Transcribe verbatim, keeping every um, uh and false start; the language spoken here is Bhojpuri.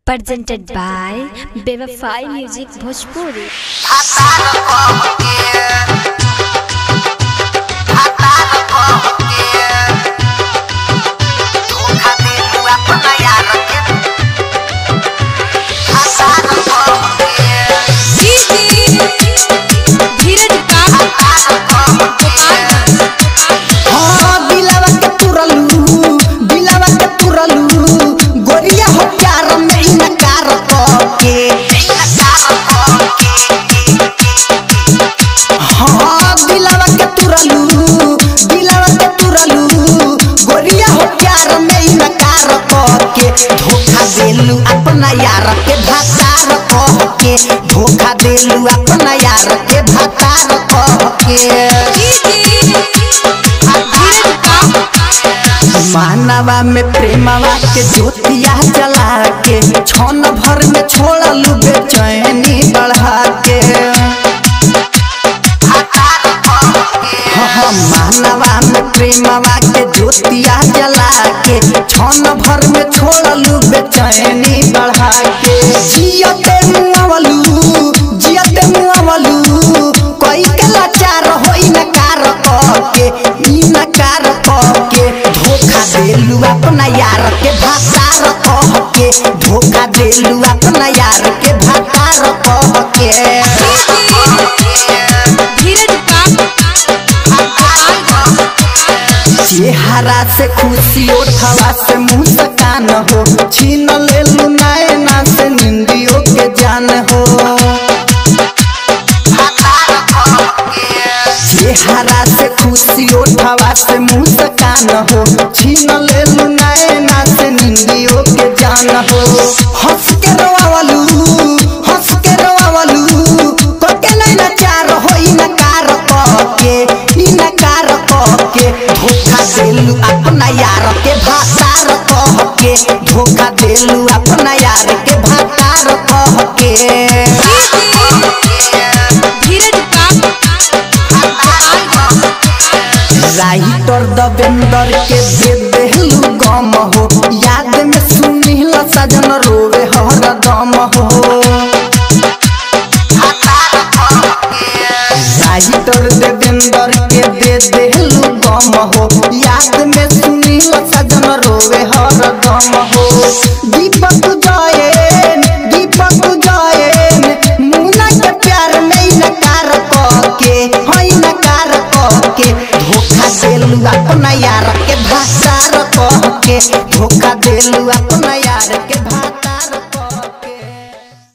presented by Bevafai Music Bhojpuri। धोखा देलू अपना यार के भातार कह के धोखा देलू अपना यार के भातार कह के मानवा में प्रेमवा के ज्योतिया जला के क्षण भर में छोड़लू बेचैनी बढ़ा के मानवा में प्रेमवा के ज्योतिया जला के क्षण भर में छोड़लू बेचैनी बढ़ा के जियते मुआवलू जियते मुआवलू कोई के लाचार होई न कार कह के ई न कार कह के धोखा देलू अपना यार के भातार कह के धोखा देलू अपना यार के भातार कह के चेहरा से खुशी उठवा से मुस्कान हो छीन लेलू नैना से निंदियों के जान हो चेहरा से खुशी उठवा से मुस्कान हो छीन लेलू नैना से निंदियों के जान हो हंस के रोवावलू हंस के रोवावलू कोके नैना चार होई न कार कह के ई न कार कह के धोखा देलू अपना यार के भातार कह के धोखा देलू अपना यार के भातार कह के राइटर दबेंदर के दे देलू गम हो याद में सुनिल सज